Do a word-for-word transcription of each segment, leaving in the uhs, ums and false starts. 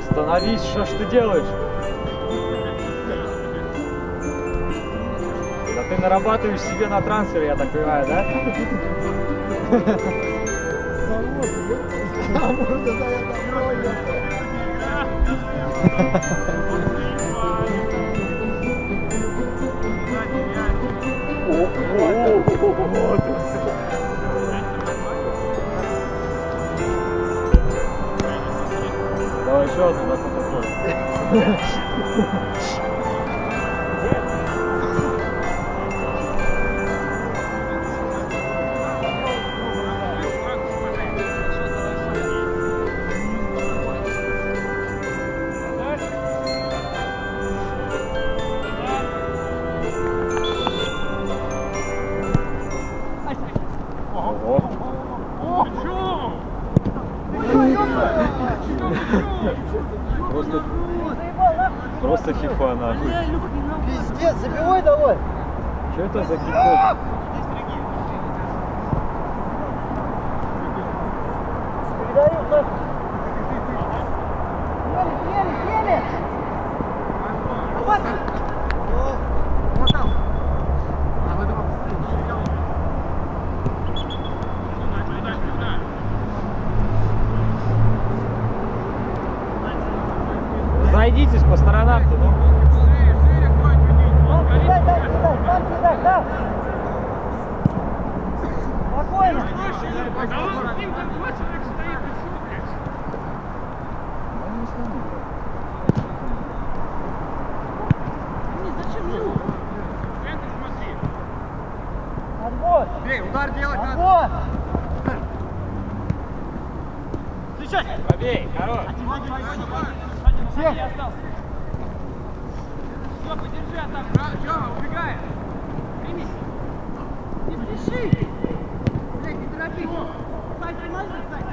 Остановись, что ж ты делаешь? Да ты нарабатываешь себе на трансфере, я так понимаю, да? Давай еще одну, да, потом. Просто, просто хифа, нахуй. Пиздец, забивай давай. Что это за кипок? Передаю, так. Ели, ели, ели. Вот. Вот там. А вы думаете, Зайдитесь по сторонам-то, ну. Там кидай, там кидай, там кидай, там. Спокойно. Да он с ним там два человека стоит, и что, блядь? Зачем не руку? Центр смотри. Отбой. Бей, удар делать надо. Отбой. Встречай. Побей, хорош. Все. Все, подержи атаку. Тёма, убегай. Прими. Не спеши. Блядь, не торопись. Сань, помоги,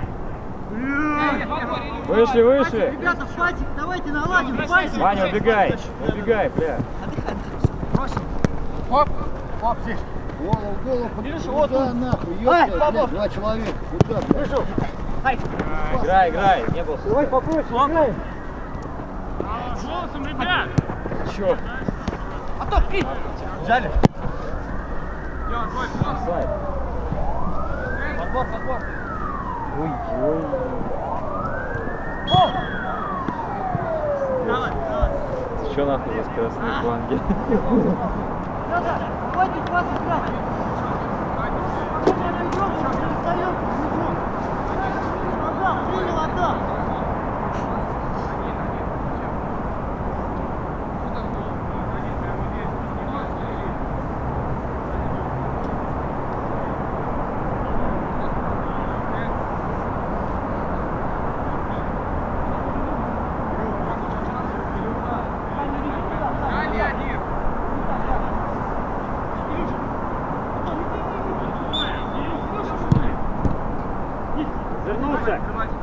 Сань. Вышли, вышли. Ребята, хватит, давайте наладим, хватит. Ваня, убегай. Убегай, бля. Отдыхай, отдыхай. Бросим. Оп, оп, здесь. Голову, голову, Видишь, куда вот он. нахуй, Ай, ёпта, бабок. блядь, два человека, куда, блядь? Вышел. Ай. Играй, играй. Не был. Давай попроще, играй. Голосом, ребят. Чё? А то пи. Жали. Делай, твой, Сайт. Подбор, подбор. Ой, ой. О! давай, давай. Ты чё нахуй за скоростные фланги? Да-да, хватит вас играть. Спокойно отойдем, сейчас перестаем. Отдал, принял, отдал. Вернулся.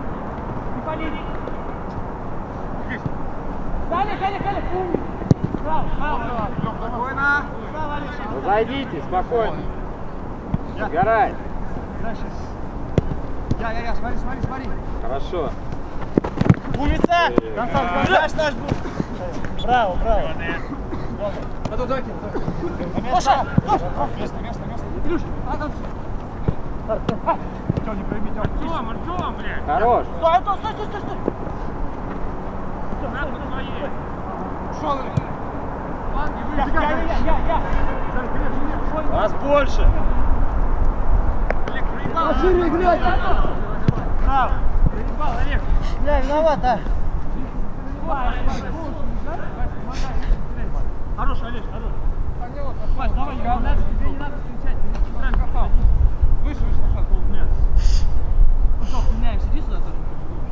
Далее, далее, далее. Браво, браво. Спокойно. Браво, Александр. Зайдите, спокойно. Сгорай. Я, я, я, смотри, смотри, смотри. Хорошо. Улица! Э, Концов, наш наш был. Браво, браво. А то дайте. Лоша! Место, место, место. Илюш, а там. Что, не пройми, Артем, Артем, блядь. Хорош. Стой, Антон, стой, стой, стой, стой. Нахуй твоей. Ушел. Фланги, Я, выбегай. я, я, я, я. Нас больше. Олег, проебал. Шире играть. Браво. Проебал, Олег. Я виноват, а. Хорош, Олег, хорош. Вась, давай, не надо, тебе не надо встречать, ты правильно попал. Выше, выше, пошел, полдня. Ну что, меняемся, иди сюда тоже.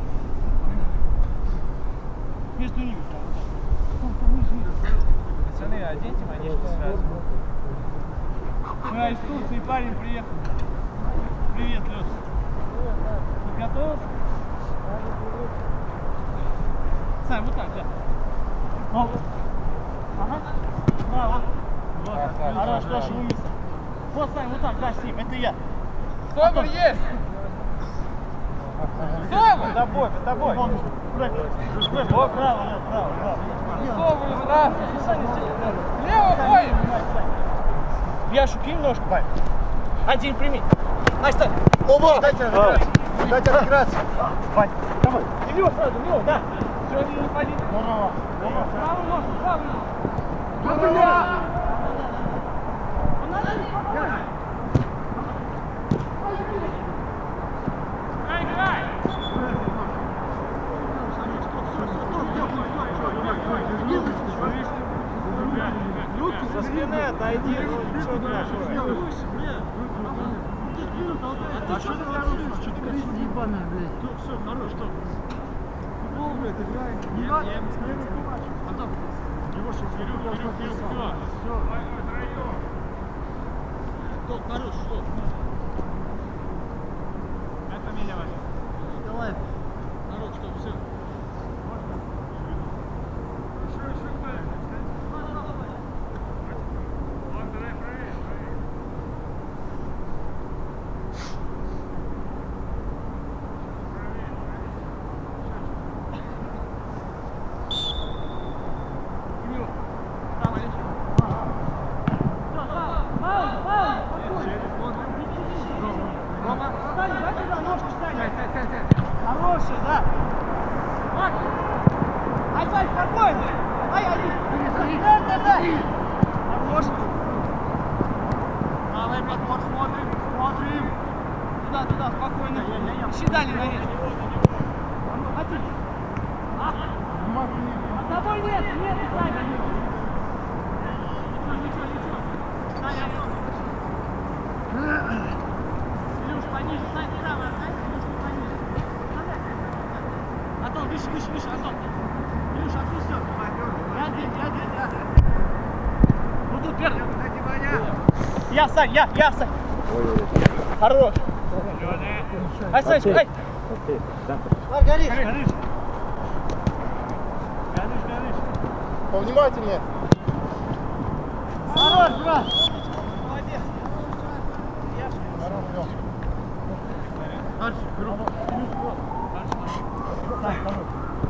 Между ними. Пацаны, оденьте манишки сразу. Мы из Турции, парень приехал. Привет, Лёш. Подготовился? Сань, вот так, да. О. Ага. Браво. Вот. Хорош, Леша, умница. Вот, Сань, вот так, да, с ним. Это я. Собор есть! Собор! тобой, за тобой. О, право, право, право. Лево, ой! Яшу кинь ножку, Вань. Один прими. Настя, Оба! Дайте отыграться. Дайте отыграться. Вань, давай. И в него сразу, в него, да. Все, не ходи. Правую ножку, правую ножку. Со спины отойди, ну что ты такое? А что ты воруешь? Что ты кризис ебаная, блядь? Все, хорош, что? Футбол, блядь, играем. Нет, я ему сказал. Потом. Его что, вперед, вперед, вперед, вперед. Все. Стоп, хорош, стоп. Это меня возьмет. Давай. Хорош, стоп, все. Еще, еще, кто? Хороший, да. Ай, Сань, спокойно. Ай, один. Да, да, да. Хороший. Давай, подбор, смотрим, смотрим. Туда, туда, спокойно. Ищи дальний навес. Один. А тобой нет, нет, Сань. Ничего, ничего. Сань, Илюш, пониже, Сань, право, Сань, Илюш, пониже. Антон, выше, выше, выше, Антон. Илюш, отпустил. Я здесь, я здесь, я. Ну тут первый. Я, Сань, я, я, Сань. Хорош. Ай, Санечка, ай. Лав, горишь. Горишь. Горишь, горишь. Повнимательнее. Хорош, брат. Молодец. Дальше, беру. Дальше, хорош.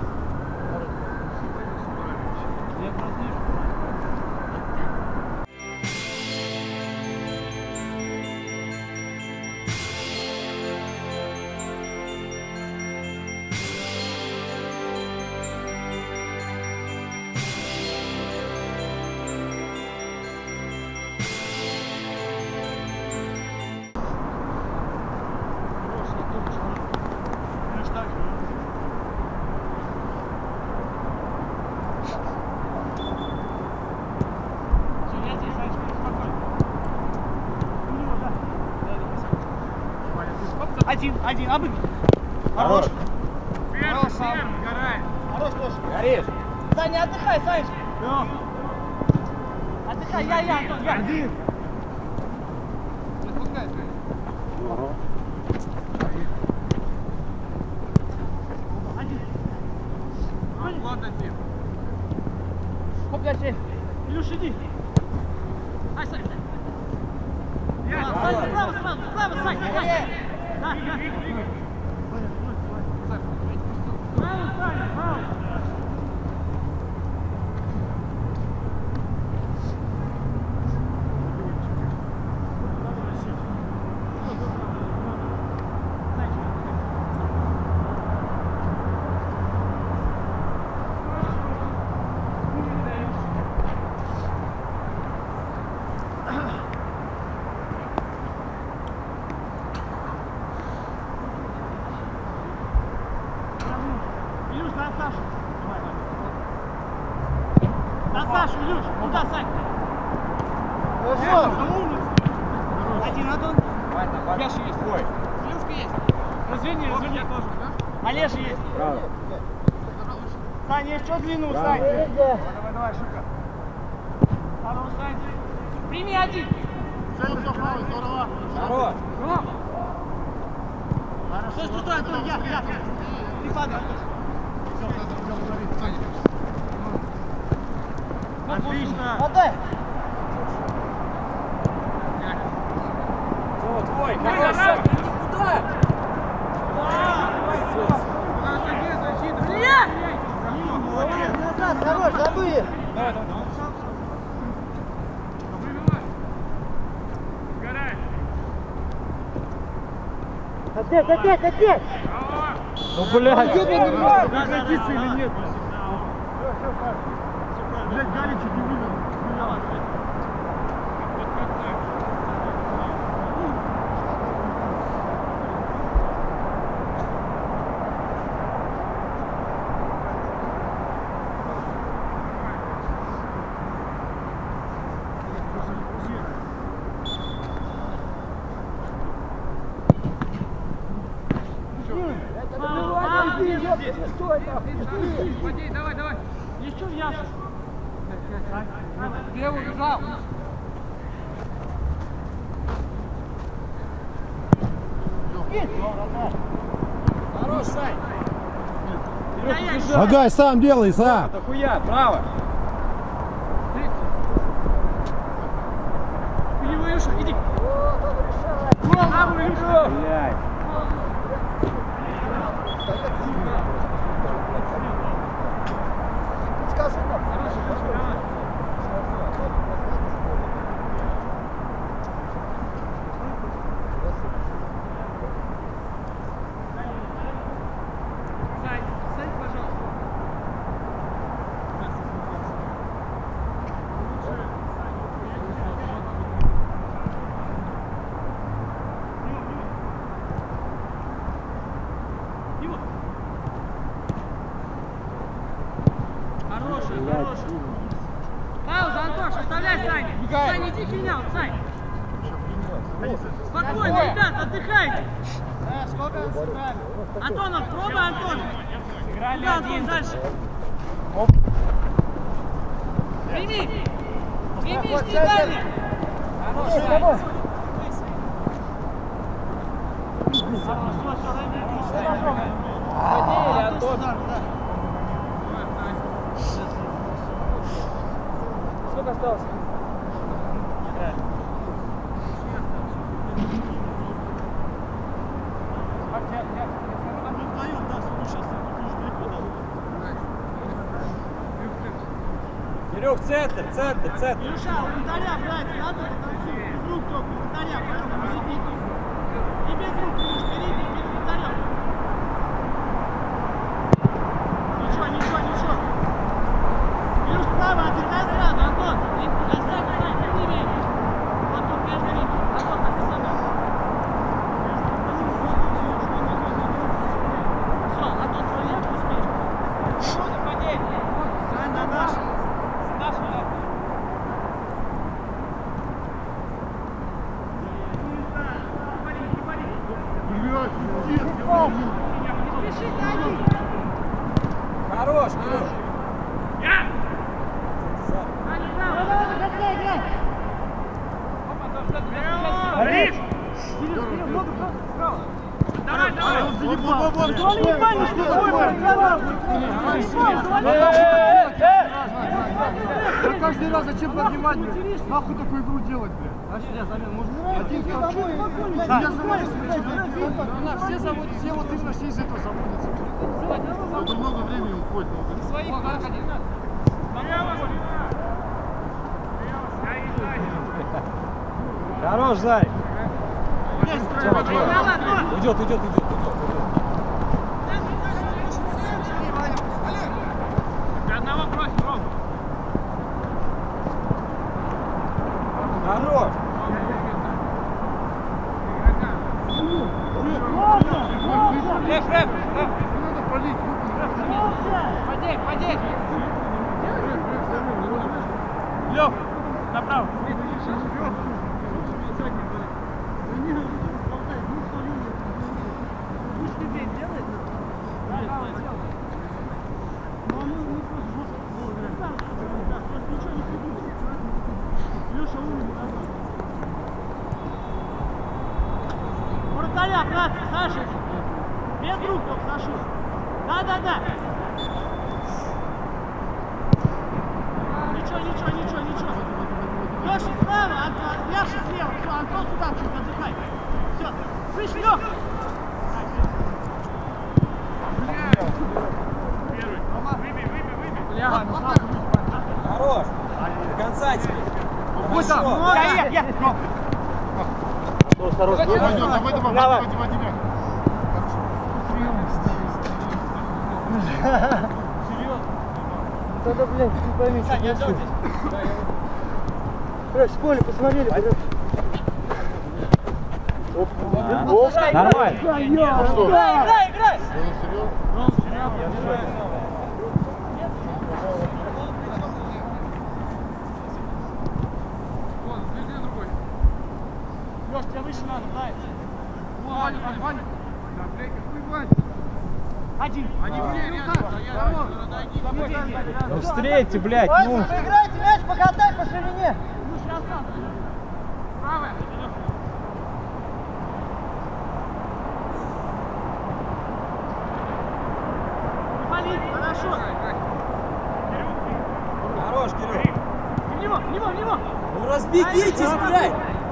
Я просто вижу. Один, один, обыграй. Хорош. Хорош, Сам. Хорош, Леша. Горишь. Саня, отдыхай, Санечка. Отдыхай, я, я, Антон, я. Один. Не отпускай. Один. Ладно, Дим. Хоп, дальше. Илюш, иди. Ай, Саня. Саня, справа, справа, справа, Саня. Да, да. Право, Саня, право. Илюш, на Сашу. На Сашу, Илюш. Куда, Сань? Хорошо. Один, Антон. Яша есть. Ой. Илюшка есть. Развини, развини. Олеша есть. Право. Сань, есть что длину, Сань? Давай, давай, давай, Шука. Хорош, Сань. Прими один. Здорово. Здорово. Стой, стой, стой, Антон, я, я. Ты падай, Антон. Отлично. Отдай. О, твой, хорошо, иди куда? давай, давай. Опять, опять, опять! Ну, блядь! Прекратиться или нет? Блядь, Гарри чуть не вылез. Вадей, давай, давай. Еще в яшу. Где его бежал? Хорош, Сань. Агай, сам делай, сам. Это хуя, право. Его, Илюша, иди. Браво, Илюша. Блядь. Сань, сань, пожалуйста. Хороший, хороший. Пауза, Антош, оставляй Саня. Сань, иди финал, Сань. Спокойно, ребят, отдыхайте. Антонов, пробуй, Антон. Сыграли Да, один. Антон, дальше. Прими. Прими, жди дальше. Хороший. Владели, Антон. Сколько осталось? Кирюх, центр, центр, центр. Илюша, у вратаря, блядь, надо без рук только, у вратаря, поэтому защитники. И без рук, Илюш, бери, без вратаря. Ничего, ничего, ничего. Илюш, справа, отдыхай сразу, Антон. И оставь, оставь, не бей. Вот тут между ними. Антон, так и сама. Все, Антон, твой левый успеешь. Что ты подей? Сань, на наш. Наш, да. Хорош, Кирюх. Давай, давай! Да каждый раз зачем поднимать, блядь? Нахуй такую игру делать, блядь? Один скажу, я заводюсь, все заводят, все вот именно все из этого заводятся. Это много времени уходит. Своих выходи. Хорош, Зай. Идет, идет, идет, идет. Одного брось, Ром. Хорош. Рэп, рэп, рэп. Надо полить. Подей, подей. Лёв, направо. Вратаря, братцы, Саша. Без рук только, Сашу. Да, да, да. Ничего, ничего, ничего, ничего. Леша справа, Антон, Яша слева. Все, Антон сюда чуть отдыхай. Все. Слышь, Лёх. Первый. Выбей, выбей, выбей. Хорош. хорошо. Я, я, я. Осторожно. Давай, давай, давай, Давай. давай, давай. Тогда, блядь, ты пойми, Сань, я ждал здесь. Блядь, с поля посмотрели, блядь. Нормально. Играй, играй, играй. Лёш, тебе выше надо, дай. Ваня, Ваня, Ваня. Да, блядь, какой Ваня? Один. Они все, Ну встрейте, блядь, Ой, ну. играйте мяч, покатай по ширине. правая. Хорошо. Хорош, Кирилл. В него, в него, в него. Ну разбегитесь, блядь.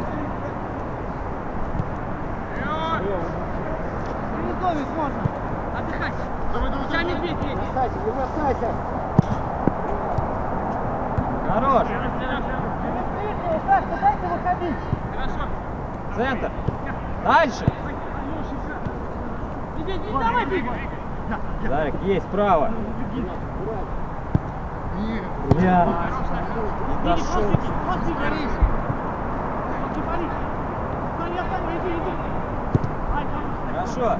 Через домик можно. Отдыхай. Давай, давай, Сейчас давай. медведь едет. Бросайся, не бросайся. Хорош. Быстрее, так, дайте выходить. Хорошо. Центр. Дальше. Медведь, не давай бей. Дарик, есть, право. Нет. Я. Иди, просто иди, просто иди. Не пали. Сань, я Саня, иди, иди. Ай, хорошо. Хорошо.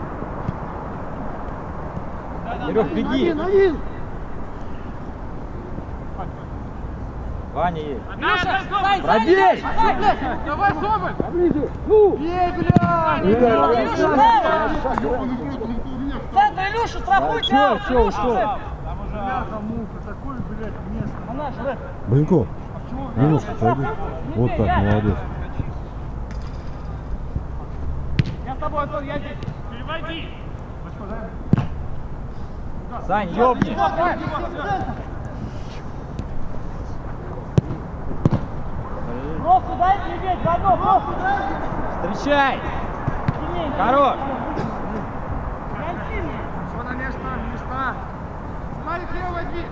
Кирюх, беги. Один, один. Ваня есть. Миша, Сань, Пробей! давай, Соболь. Поближе. Ну. Ей, блядь. Илюша, право. Ёбаный в рот, он у меня встал. Центр, Илюша, страхуйте. Чё, аут, чё, Илюша, ушел? центр. Бляха-муха, такое, блядь, место. Она же, Рэп. Блинков, немножко пойди. Вот так, молодец. Я с тобой, Антон, я здесь. Переводи. Сань, ёбни. Бровку дай, медведь, заодно, бровку дай. Встречай. Сильнее. Хорош. Прям сильнее. Все на место, места. Марик, левая дверь.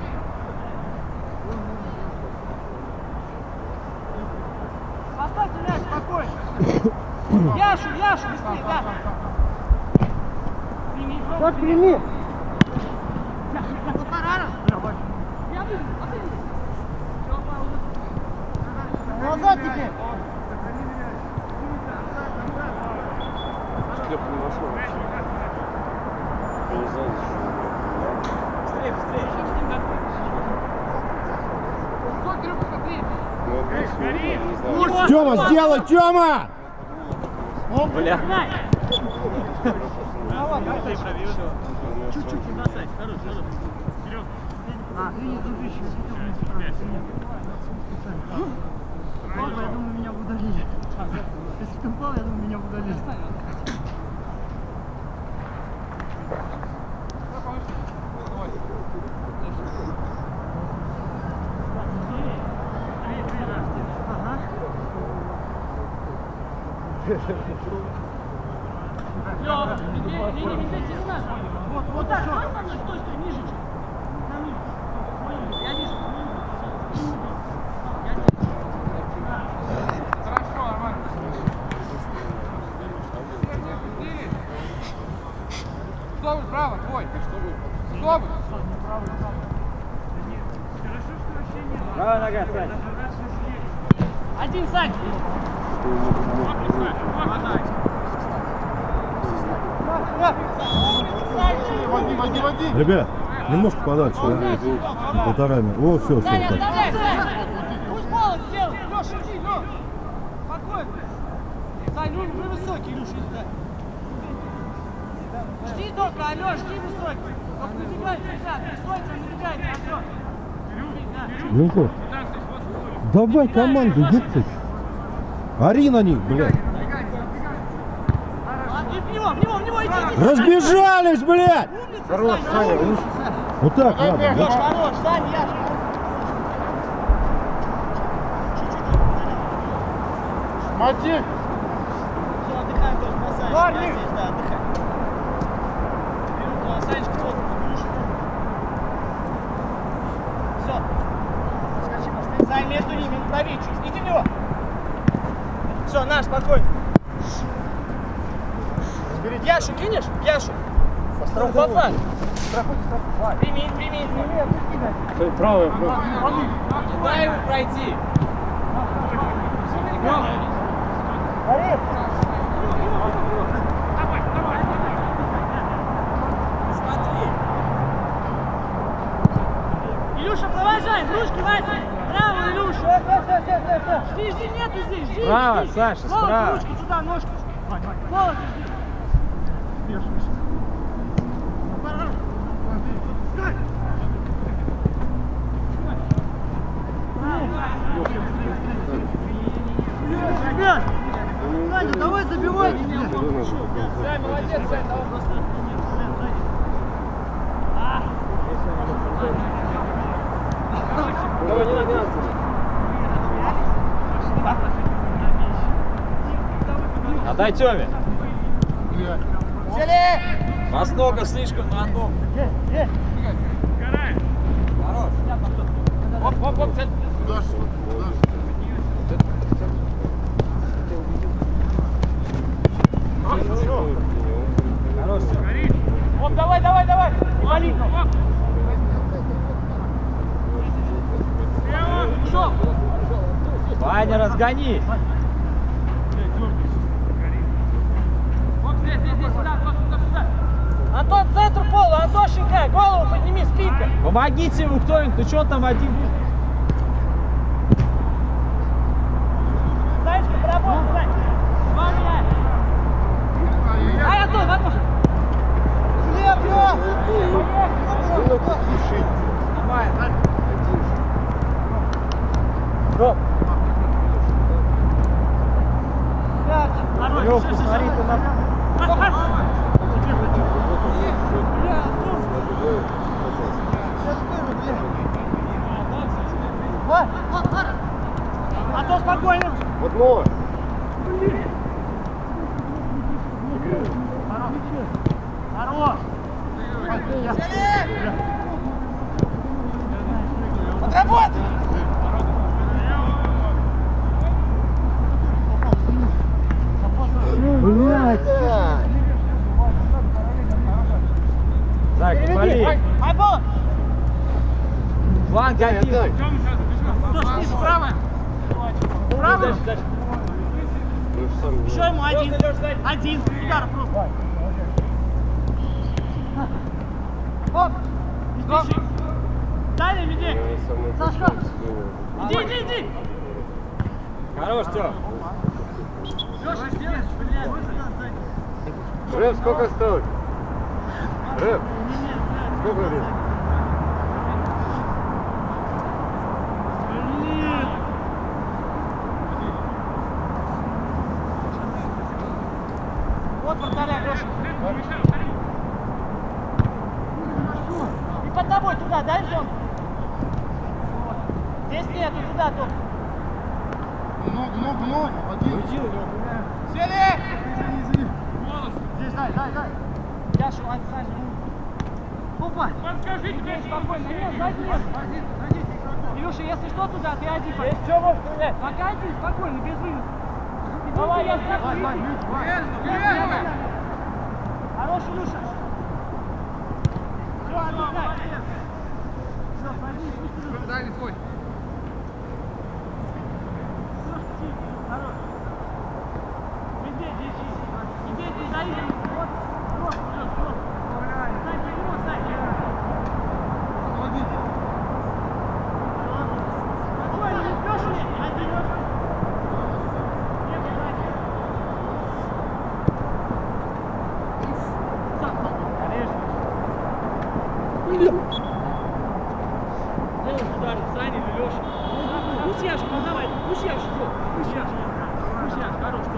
Поставьте мяч спокойно. Яшу, Яшу, быстрее, да. Прими, бровку, Так, прими. Я выйду, а ты иди. Всё, пауза. Назад теперь. Быстрее, быстрее. Что, Кирилл, посмотри. Тёма, сделай, Тёма! Бля. Чуть-чуть не бросай. Хорош, хорош. А, извини, дружище. Ладно, я думаю, меня удалили. Если ты упал, я думаю, меня удалили. Лёва, медведь, не, не, медведь, не надо. Вот, вот так, стой, стой, стой, стой, ниже чуть. На ниже. Я ниже. Я ниже. Хорошо, нормально. Соболь, право, твой. Соболь. Правая нога, Сань. Один, Сань. Води, води, води. Ребят, немножко подальше, да? Полтора минуты. О, все, все. Сань, так. оставляй, Сань. Пусть балл сделай. Лёш, иди, Лёш. Спокойно. Сань, ну вы высокий, Илюша, иди, да. Жди только, Алёш, жди высокий. Только набегайте, ребят, стойте, набегайте, Антон. Блинков, давай команду, ёптать. Ори на них, блядь. И в него, в него, в него, иди, иди. Разбежались, блядь! Умница, Хорош, Сань, Саня, умница. лучше. Вот так надо, Лёш, да? хорош, Сань, я. Мотив. Все, отдыхаем тоже, бросаешь. Парни! Я здесь, да, отдыхай. Беру, Санечка, вот, Илюша. Все. Скачи, быстрее. Сань, между ними, лови чуть. Иди в него, Саш, спокойно. Яшу кинешь? Яшу. Страховка. Прими, прими. Правая, правая. Дай ему пройти. Смотри. Илюша, провожай, ручки, Вася. Браво, Илюша. Жди, жди, нету здесь, жди. Справа, жди. Саша, Волосы, справа. ручки сюда, ножки. Волосы жди. Ребят, Саня, давай забивайте меня. Сань, молодец, Сань, давай просто. Давай, не надо, не надо. Отдай Тёме. Сели! Вас много слишком на одном. Хорош. Оп, оп, оп, цель. Хорош. Оп, давай, давай, давай. Не вали. Ушел. Ваня, разгони. Вот здесь, здесь, здесь, сюда, сюда, сюда. Антон, центр пола, Антошенька, голову подними, спинка. Помогите ему кто-нибудь. Ну что там один? Санечка, поработай, Сань. Два меня. Ай, Антон, Антон. Лев, Лев! Нормально. Ром, Хорош. Лёвку, смотри, ты на... А то спокойно. Вот ноль. Хорош. Отработай. Так, вали. Айбон. Фланг один. Кто снизу, правая? Правая? Еще ему один. Один. Удар просто. Оп. Иди. Далее, иди. Сашка. Иди, иди, иди. Хорош, Тём. Леша, сделай, блядь. Рэп, сколько стоит? Рэп, сколько лет? Блин. Вот вратаря, Леша. И под тобой туда, дай зон. Здесь нету, туда только. Много, много, много. Один. Сели! Здесь дай, дай, дай. Яшу, отсаживай. Опа! Подскажите, теперь спокойно. Нет, сзади нет. Илюша, если что, туда, ты один. Есть что, можешь стрелять? Пока один, спокойно, без выноса. Давай, я сразу. Хорош, Илюша. Все, отдыхай. Все, пойди, пусть Илюша. Дай твой. Хорош. Иди, иди, иди. Иди, иди, дай. Вот, вот, вперед, вперед. Сань, вперед, Сань. Спокойно, не спеши. Один. Нет, сзади. Сам, сам. Конечно. Дай он ударит, Саня или Леша. Пусть Яша, ну давай, пусть Яша, что? Пусть Яша. Пусть Яша, хорош, что?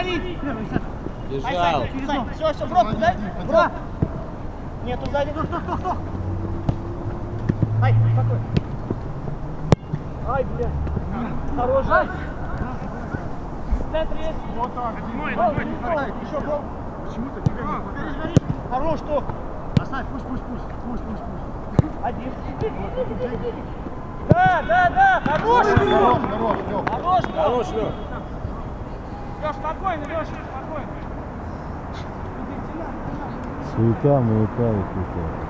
палить! Бежал. Все, все, пробку, дай! Пробку! Нету сзади. Ай, спокойно. Ай, бля. Хорош. Ай. В центре есть. Вот так. Гол, гол. Еще гол. Почему-то тебя не Хорош, что? Оставь, пусть, пусть, пусть, пусть, пусть, пусть. Один. Да, да, да. Хорош, Хорош, Лёш. хорош, Лёх. Хорош, Хорош, Лёш. Лёш, спокойно, Лёш, спокойно. Суета, муета и суета.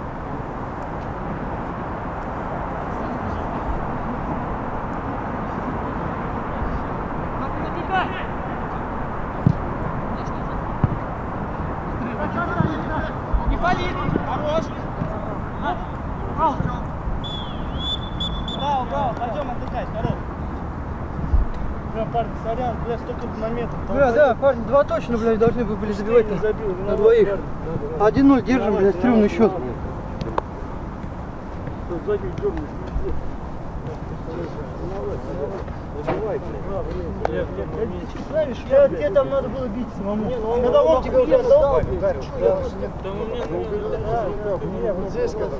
Не пали! Хорош! Браво! Браво, браво! Пойдем отдыхать, хорош! Бля, парни, сорян, бля, столько моментов. Бля, да, парни, два точно, блядь, должны бы были забивать на, на двоих. один ноль держим, блядь, стрёмный счет. Я, тебе там надо было бить самому. Когда он тебе уже отдал, Не, вот здесь, когда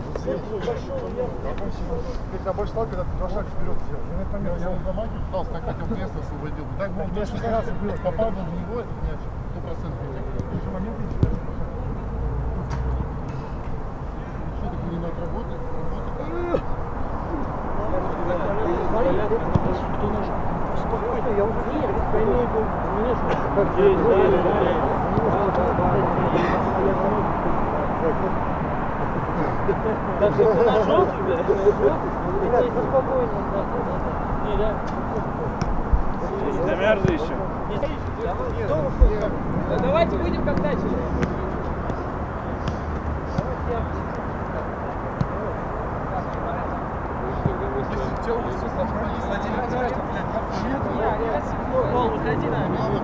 ты тебя больше стал, когда ты два шага вперед сделал. Я это пойму, я его за магию пытался, так хотел место освободил. Так бы он точно старался был, попал бы в него, этот мяч, сто процентов. Еще момент не что так не надо работать? Спокойно, я уже Так что ты нашел тебя? Не, да. Замерзли еще. Давайте выйдем как начали. Гол, выходи на.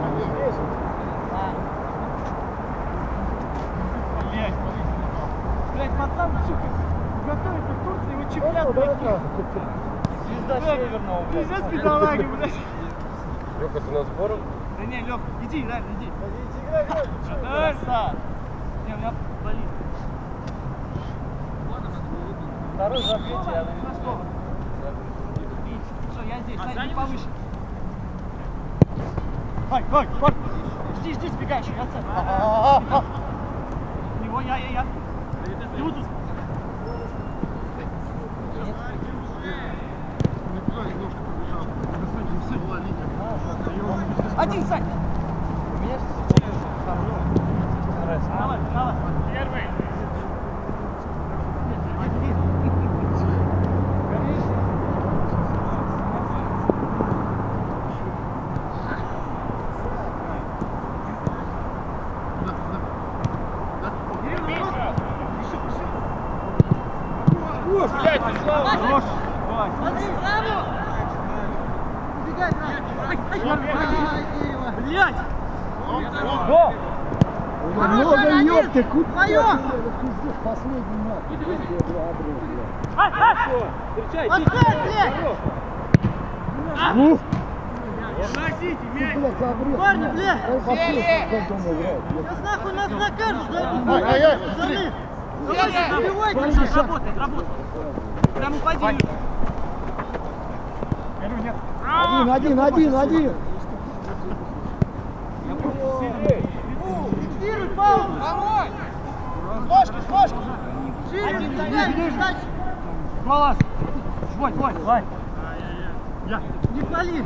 блядь. Блядь, пацан, сука, готовится в Турции, его чемпионат, блядь. Звезда северного, блядь. Пиздец, бедолаги, блядь. Лёха, ты на сборах? Да не, Лёх, иди, реально, иди. Краса. Не, у меня болит. Второй забьете, я на что? Все, я здесь, Сань, повыше. Ай, ай, ай. Жди, жди, сбегающий, я цель. Его, я, я, я. И вот тут. Один, Сань. Давай, давай. Первый. Блядь, ты слава! Хорош. Давай. Смотри, браво! Убегай, браво! Блядь! Го! Много ёпты, куда? Твоё! Последний матч. Ай, ай! Встречай, Оставь, блядь! Уносите мяч! Парни, блядь! Сейчас нахуй нас накажут за это! Ай, ай, ай, Пацаны! Давайте, забивайте! Работает, работает. Прям упади. Один, один, один, один! Фиксируй паузу! Ложки, ложки. Шире, забегай, дальше! Голос. Свой, свой, свой. Я. Не пали!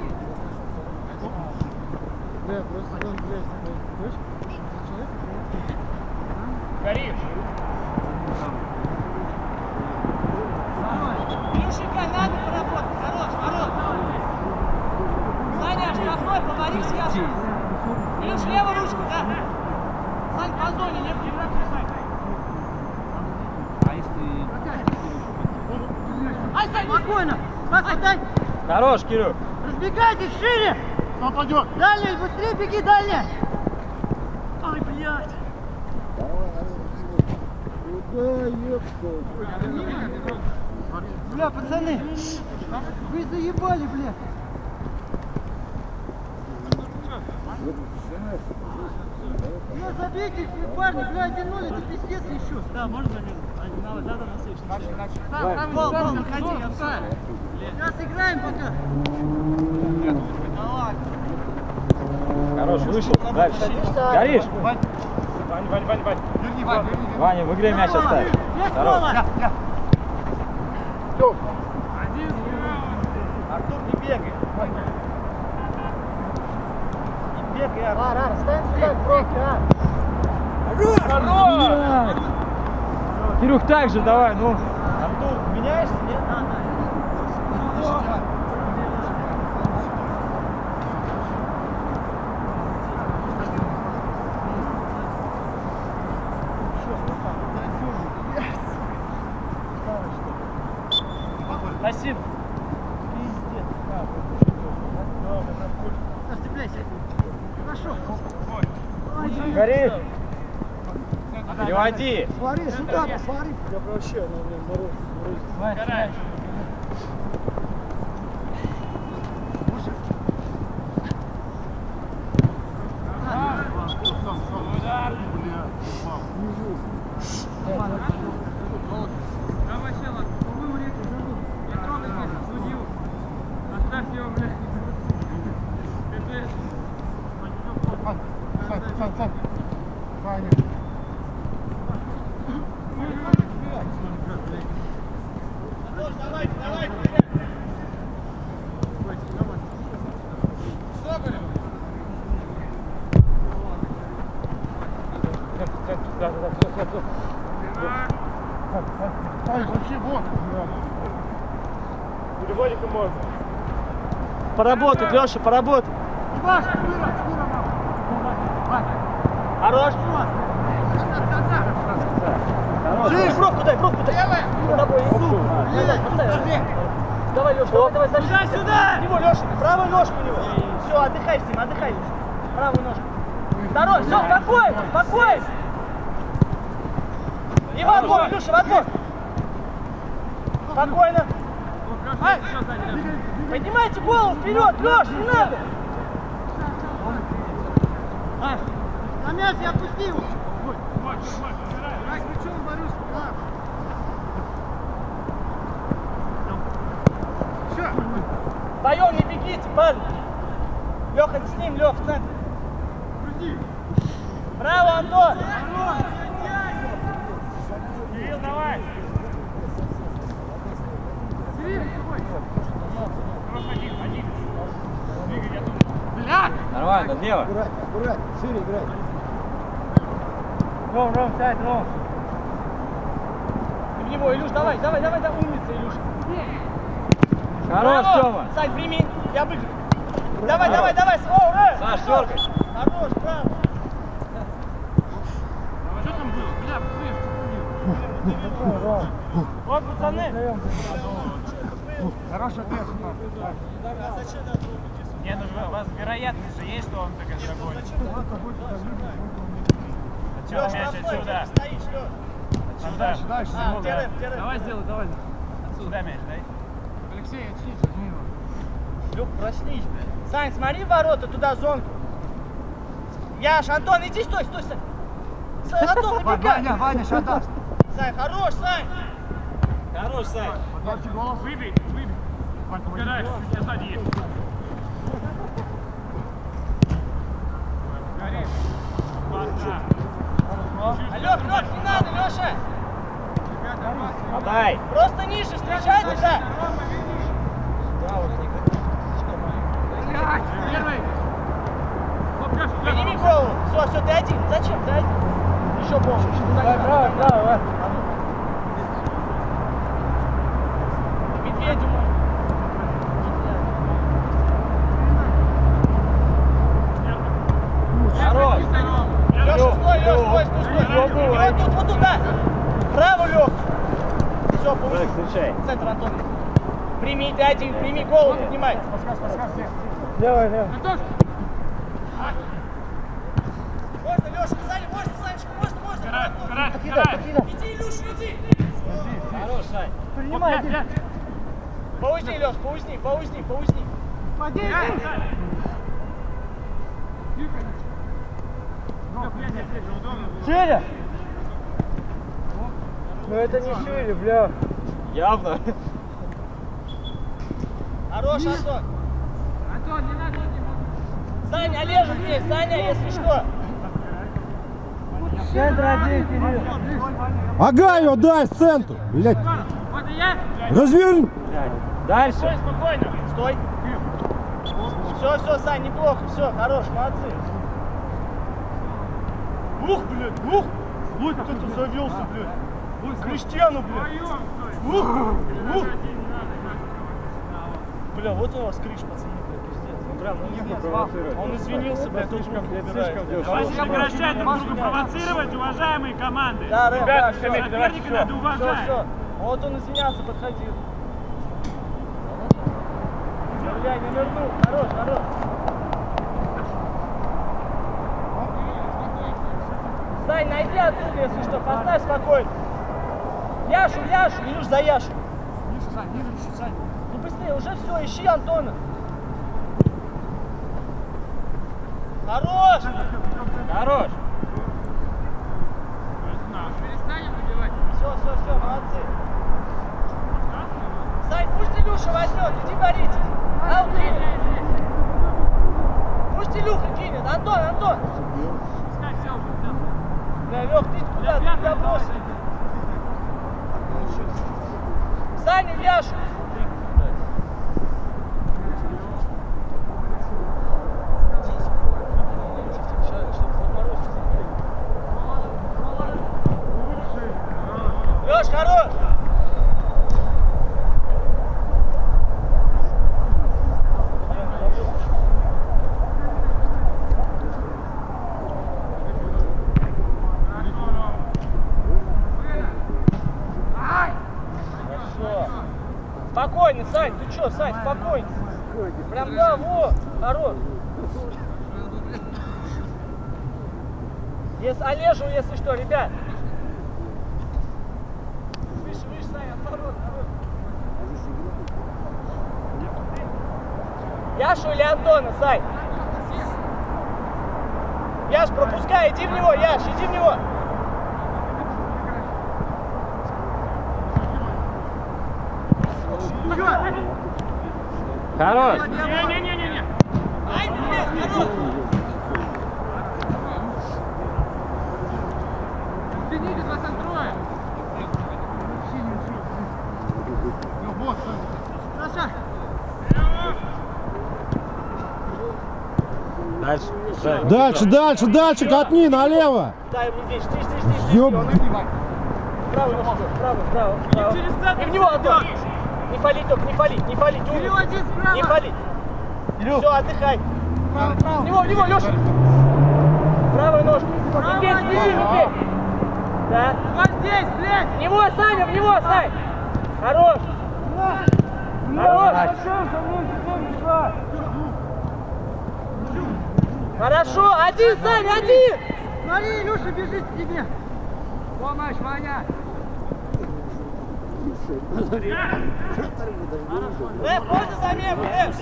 Гори. Илюшенька, надо поработать. Хорош, хорош. Саня, штрафной, повори связку. Илюш, левую ручку, да? Сань, по зоне, не превращай, Сань. Ай, Сань, Спокойно! Пас отдай! Хорош, Кирюх. Разбегайтесь шире! Кто пойдет? Дальний, быстрее беги, дальний! Ай, блядь. Бля, пацаны! Вы заебали, бля! Ну забейте, парни, бля, один ноль, это пиздец еще. Да, можно замену? Надо, надо на следующий. Начали, начали. Там, гол, гол, заходи, офсайд. Сейчас играем пока. Да ладно. Хорош, вышел. Дальше. Горишь? Вань, Вань, Вань, Вань. Верни, Вань, верни, верни. Ваня, в игре мяч оставь. Хорош. Я, я. Артур, не бегай. Не бегай, Артур. Ар, Ар, стань сюда, просто, Ар. Хорош! Кирюх, так же давай, ну. Артур, меняешься, нет? Спасибо. Пиздец. Расцепляйся. Хорошо. Горишь? Переводи. Смотри, сюда, посмотри. Я вообще, ну, блин, мороз, мороз. Сань, Сань, Сань. Ваня. Давай, давай. Сань, вообще вот. Переводика можно. Поработать, Леша, поработать. Иваш, шкура, шкура, мама. Хорош. Хорош. Бровку дай, бровку дай. За тобой иду. Давай, Леша, давай, давай, сюда, сюда. Его, Леша, правую ножку у него. Все, отдыхай с ним, отдыхай. Правую ножку. Второй, все, спокойно, спокойно. И в отбор, Леша, в отбор. Спокойно. Поднимайте голову вперед, Леш, не надо. На мяч я опусти его. Играй ключом, борюсь. Все. Вдвоем не бегите, парни. Леха, с ним, Лех, в центр. Браво, Антон. Кирилл, давай. Нормально, налево. Аккуратно, аккуратно, шире играй. Ром, Ром, сядь, Ром. Ты в него, Илюш, давай, давай, давай, давай, умница, Илюш. Хорош, Браво. Тёма. Сань, прими, я выиграю. Давай, давай, давай, о, э, Саш, дёргай. Хорош, браво. Что там было? Бля, Вот, пацаны. хороший ответ. Не, ну у вас вероятность же есть, что он так загонит. Отсюда Лёш, мяч, постой, отсюда. стоишь, Лёш. Отсюда. Дальше, дальше. А, Симон, тереп, тереп. Давай сделай, давай. Отсюда мяч, дай. Алексей, очнись, возьми его. Люк, проснись, блядь. Сань, смотри в ворота, туда зонку. Яш, Антон, иди, стой, стой, Сань. Сань, Антон, набегай. Ваня, Ваня, сейчас даст. Сань, хорош, Сань. Хорош, Сань. Подбавьте голос. Выбей, выбей. Вань, помоги. Убирай, я сзади есть. Гори. Ладно. Алёк, Лёх, не надо, Лёша. Подай. Просто ниже встречайте, да. Первый. Подними голову. Все, все, ты один. Зачем? Ты один. Еще помощь. Давай, браво, браво. Медведю мой. Хорош. Лёша, стой, Лёш, стой, стой, стой. И вот тут, вот туда. Право, Лёх. Все, повыше. Встречай. Центр, Антон. Прими, ты один, прими голову, поднимай. Паскас, Паскас, всех. Давай, давай. Можно, Лёша, сзади, можно, Санечка, можно, можно. Выбирай, выбирай, Покидай, покидай. Иди, Илюша, иди. Хорош, Сань. Принимай один. Поузни, Лёш, поузни, поузни, поузни. Подей. Шире! Ну это не шире, бля. Явно. Хорош, Антон. Антон, не надо. Саня, Олежа здесь, Саня, если что. Центр один, Кирилл. Ага, ее дай в центр. Блять. Разверни. Дальше. Стой, спокойно. Стой. Все, все, Сань, неплохо, все, хорош, молодцы. Ух, блядь, ух. Вот кто-то завелся, блядь. Криштиану, блядь. Ух, ух. Бля, вот у вас криш, пацаны, блядь, пиздец. Ну прям, ну не знаю. Он извинился, блядь, слишком, слишком Давайте прекращать друг друга провоцировать, уважаемые команды. Да, ребята, да, соперника надо уважать. Все, все. Вот он извинялся, подходил. Бля, не нырнул. Хорош, хорош. Сань, найди оттуда, если что, поставь спокойно. Яшу, Яшу, Илюш, за Яшу. Ниже, Сань, ниже чуть-чуть, Сань. Ну быстрее, уже все, ищи Антона. Хорош! Хорош. Перестанем выбивать. Все, все, все, молодцы. Сань, пусть Илюша возьмет, иди боритесь. Ау, кинет. Пусть Илюха кинет. Антон, Антон. Бля, Лёх, ты куда? Ты тебя бросил. Саня, Яшу. Лёш, хорош. Спокойно, Сань, ты чё, Сань, спокойно. Прям да, во, хорош. Если Олежу, если что, ребят. Выше, выше, Сань, отворот, отворот. Яшу или Антона, Сань? Яш, пропускай, иди в него, Яш, иди в него. Хорош. Не-не-не-не-не. Ай, блин, хорош. Извините, вас трое. Ну вот, Сань. Саша. Дальше. Дальше. Дальше, дальше, дальше, катни налево. Дай мне здесь, здесь, здесь, здесь. Ёб. Право, право, право, право. Через центр. И в него, Антон. Не пали, только не пали, не пали. Кирилл один справа. Не пали. Все, отдыхай. Право, право. В него, в него, Леша. Правой ножкой. Не бей, не бей, не бей. Да. Вот здесь, блядь. В него, Саня, в него, Сань. Хорош. Хорош. Хорошо, один, Саня, один. Смотри, Илюша бежит к тебе. Помощь, Ваня. Э, польза замену, э.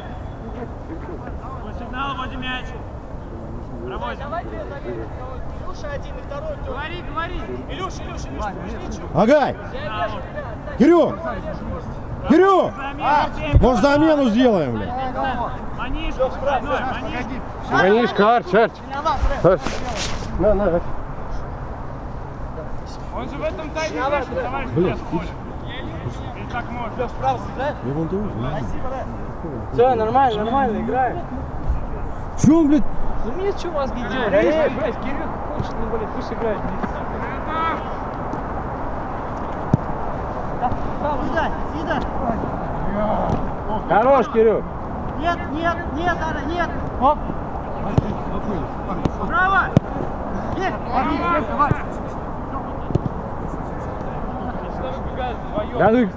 По сигналу вводим мяч. Сань, Проводим. давай две замены. Илюша один и второй. Говори, говори. Илюша, Илюша, Илюша, пусть Агай, я Илюша, да, Кирю, Кирю, Замена. может замену сделаем, блядь. Маниш, одной, маниш. Манишка, Арч, Арч. Арч. На, на. Он же в этом тайме нашел, товарищ, Блядь, в поле. Если так можно. справа сыграешь? Я вон тоже, да. Спасибо, да. Все, нормально, нормально, играем. Че он, блядь? Ну мне что вас не делать? Эй, блядь, Кирилл хочет, ну, блядь, пусть играет. Съедай, съедай. Хорош, Кирю. Нет, нет, нет, Ара, нет. Оп. Право. Есть. Да ну.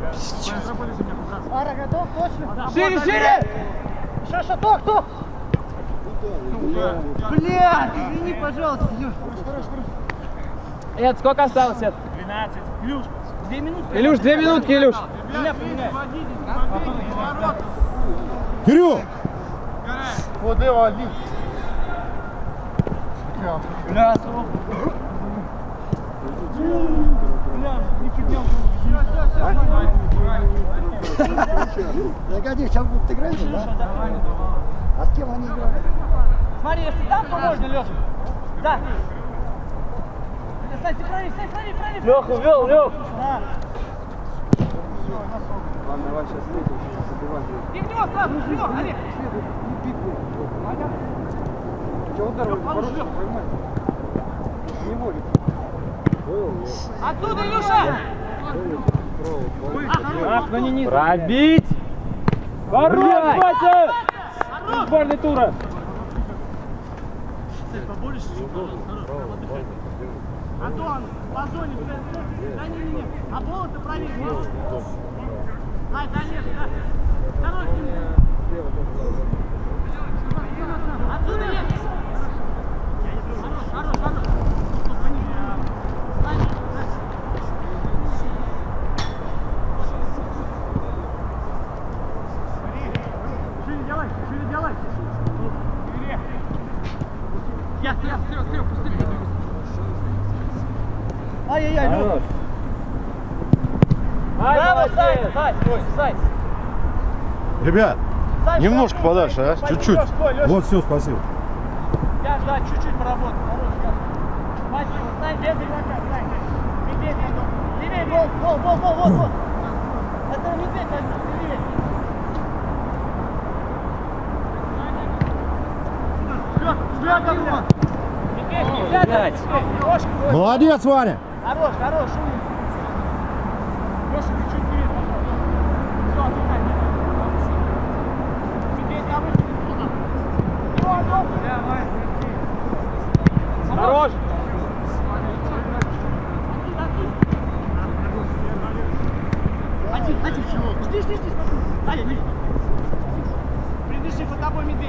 Ара, готов, точно? Шире, шире. Еще шаток, кто? Блядь, извини, пожалуйста, Илюш. Эд, сколько осталось, Эд? двенадцать. Плюс. Две минуты. Илюш, две минутки, Илюш. Меня поменяй. Кирю, Вот его один. тебя. Бля, срок. Бля, не поднял. Погоди, сейчас будут играть, да? А с кем они играют? Смотри, если там, то можно, Леша. Да. Сань, ты правее, Сань, правее, правее. Леха, вел, Лех. Да. Ладно, давай сейчас следующий, забивать. Ты в него сразу, в него, Олег. Чего удар? Хороший, поймай. Не волит. Оттуда, Илюша. Пробить! Хорош, Вася! Сборная тура! Антон, по зоне, блядь, да не, не, не. А болото проверь. Ай, да нет, да. Второй к нему. Отсюда нет. Хорош, хорош, хорош. Шире делай, шире делай. Я, я, стрел, стрел, пусти. Ай-яй-яй, Лёх. Браво, Сань, Сань, Сань. Ребят, Сань, немножко Сань, подальше, а? Сань, Чуть-чуть. Лёш, Лёш, Лёш. Вот, все, спасибо. Я, да, чуть-чуть поработал. Хорош, я. Спасибо, Сань, без игрока, Сань. Медведь, я думаю. Левее, гол, гол, гол, гол, гол, гол. Это медведь, возьми, левее. Лёш, взгляд, взгляд. Медведь, взгляд. Лёшка, Лёшка. Молодец, Ваня. Хорош, хорош, умница. Леша, ты чуть вперед пошел. Все, отдыхай. Медведь на выход. Его, Антон. Хорош! Один, один. Жди, жди, жди. Аня, не. Придержи, за тобой медведь.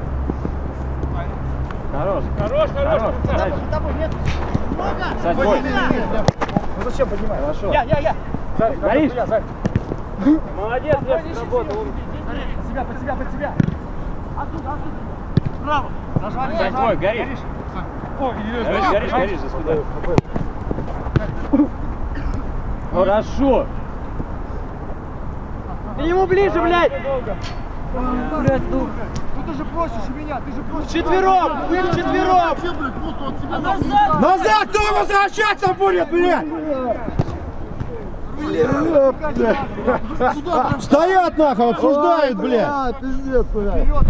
Хорош! Хорош, хорош. Хорош. За тобой, за тобой, нет. Много. Сань, бой. Ну зачем поднимать? Хорошо. Я, я, я. Горишь? Молодец, Лев, сработал. Под себя, под себя, под себя. Оттуда, оттуда. Браво. Зажали, Сань, твой, горишь? Горишь, горишь, горишь, за сюда. Хорошо. Ты ему ближе, блядь. Блядь, ну. Ну ты же просишь у меня, ты же просишь. Четвером, четвером. А назад. Назад, кто возвращаться будет, блядь? Стоят нахуй, обсуждают, блядь. Пиздец, блядь. Вперед,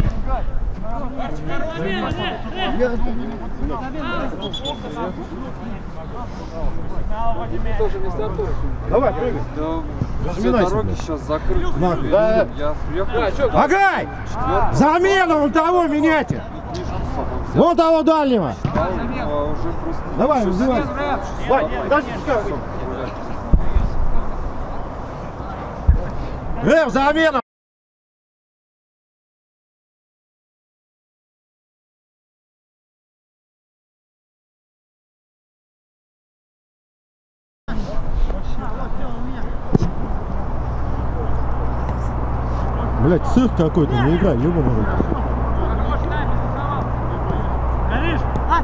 Давай, прыгай. Разминайся, Дороги блядь. сейчас закрыты. Нахуй. Да. Я приехал. Агай! Замену вон того меняйте. Вон того дальнего. А уже просто... Давай, вызывай. Вань, Рэп, замена! Блять, цирк какой-то, не играй, ёбаный рот. Горишь? А?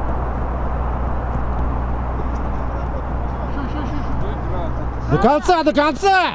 До конца, до конца!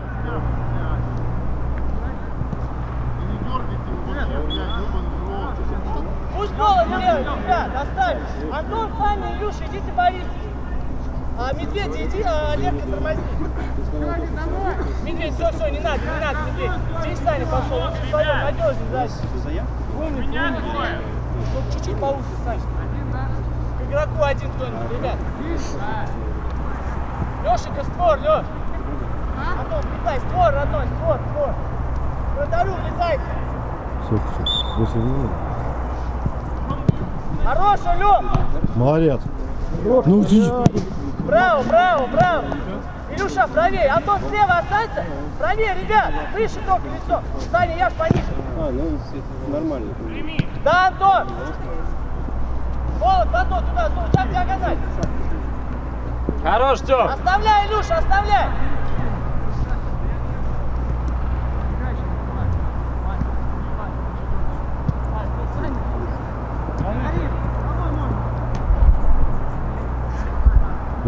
Пусть голос делают, ребят, оставь. Антон, Саня, Илюша, идите борись. А Медведь, иди, а Олег тормози. Медведь, все, все, не надо, не надо, Медведь. Здесь Саня пошел, лучше вдвоем, надежнее, дальше. Умница, умница. Ну, чуть-чуть получше, Саня. К игроку один кто-нибудь, ребят. Лешенька, створ, Леш. Антон, влезай, створ, родной, створ, створ. Вратарю, влезайте. Все, все, восемь минут. Хороший, Лёх. Молодец. Ну, ты... Браво, браво, браво! Илюша, правее! Антон, слева останься! Правее, ребят! Выше только лицо! Саня, я ж пониже! А, ну это нормально. Да, Антон! Вот, Антон, туда, сейчас диагональ! Хорош, Тём! Оставляй, Илюша, оставляй!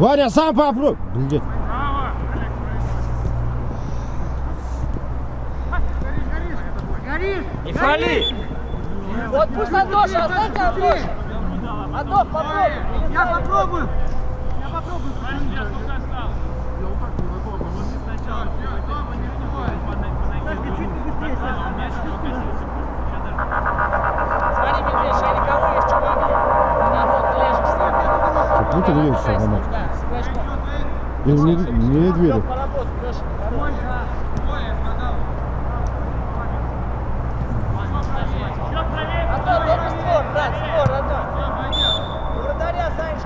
Ваня, сам попробуй. Блядь. Горишь! Не фали! Вот пусть Антоша, останься Антоша! Антош, попробуй! Я попробую! Я попробую! Смотри, Медведь, я никого есть, что могли. Народ, лежишь с ним. Что, Путин или что, ломать? Да, с флешком. Или не, не Медведев? Поработай, Леша, хорош. Антон, только створ, брат, створ, Антон. Вратаря, Санечка.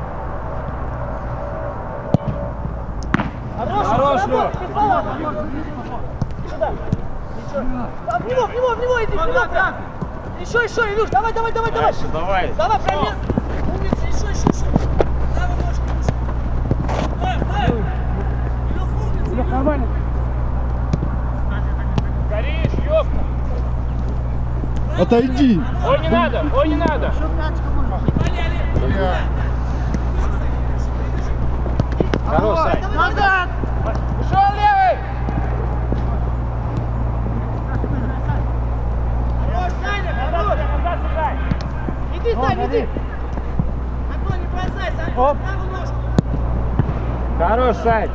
Хорош, Хорош, поработай, без балла. Сюда. Ничего. А, в него, в него, в него иди, в него прям. Еще, еще, Илюш, давай, давай, давай, давай. Давай. Давай, прям вес. Умница, еще, еще, еще. Давай, ножку, Илюш. Дай, дай. Илюх, умница. Илюх, нормально. Горишь, ёпта! Отойди. Ой, не надо, ой, не надо! Хорош, Сань. Назад. Ушел левый! Хорош, Саня, хорош. Назад сыграй! Иди, Сань, иди. Антон, не бросайся, Антон, правую ножку. Хорош, Сань.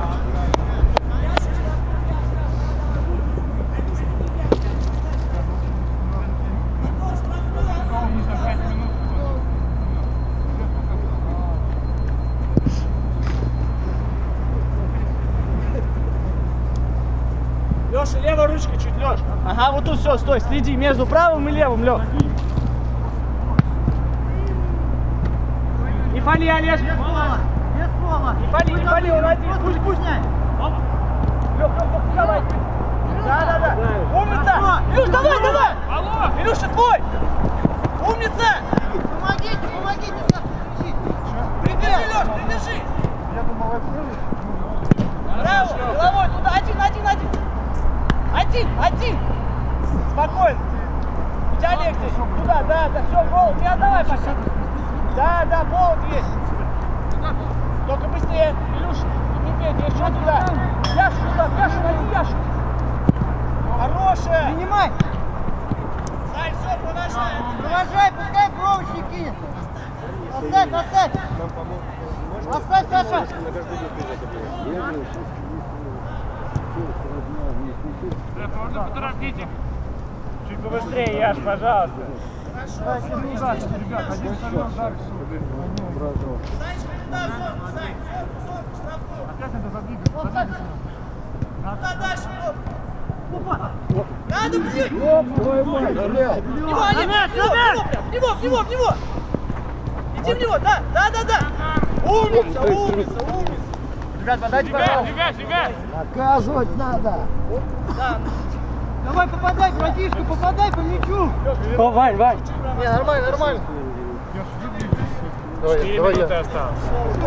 Леша, левая ручка чуть, Леш. Ага, вот тут все, стой, следи между правым и левым, Лёх. Не фали, Олеж! Без пола, без пола. Не фали, не фали, он один. Пусть, пусть, Лёх, Лех, Лех, давай! Да, да, да. Умница! Илюш, давай, давай! Алло! Илюша, твой! Умница! Помогите, помогите, придержи, Лёш, придержи! Я думал, это... Браво! Головой туда! Один, один, один! Один, один! Спокойно! У тебя лекция! Туда, да, да, все, голод, не отдавай пока! Да, да, голод есть! Только быстрее! Илюш, не бейте, еще туда! Яшу туда, Яшу, найди Яшу! Хорошая! Принимай! Сань, все, продолжай! Продолжай, пускай Бровочки кинет! Оставь, оставь! Оставь, Саша! Можно поторопите. Чуть побыстрее, Яш, пожалуйста. Дайте не удачи, ребят, один второй ударит, опять надо задвигаться, задвигаться. Куда дальше, Опа! Надо, блин! Твою мать, блядь. В него, Олег, в него, в него, в него, в него! Иди в него, да, да, да, да! Умница, умница, умница! Ребят, подайте, пожалуйста. Ребят, ребят! Наказывать надо. Да. Давай, попадай, братишка, попадай по мячу! О, Вань, Вань. Не, нормально, нормально. Давай, Четыре давай минуты я. осталось.